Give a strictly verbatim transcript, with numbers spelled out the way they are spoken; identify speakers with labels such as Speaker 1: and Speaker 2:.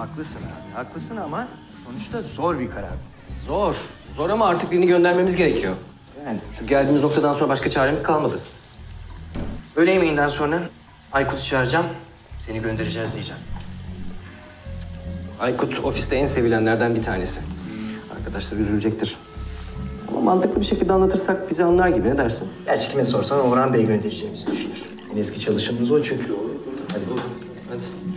Speaker 1: haklısın abi, haklısın ama sonuçta zor bir karar.
Speaker 2: Zor. Zor ama artık birini göndermemiz gerekiyor.
Speaker 1: Yani
Speaker 2: Şu geldiğimiz noktadan sonra başka çaremiz kalmadı.
Speaker 1: öğle yemeğinden sonra Aykut'u çağıracağım, seni göndereceğiz diyeceğim.
Speaker 2: Aykut ofiste en sevilenlerden bir tanesi. Arkadaşlar üzülecektir. Ama mantıklı bir şekilde anlatırsak bizi anlar gibi, ne dersin?
Speaker 1: Gerçi kime sorsan Orhan Bey göndereceğimizi düşünür. En eski çalışanımız o çünkü. Hadi.
Speaker 2: Hadi.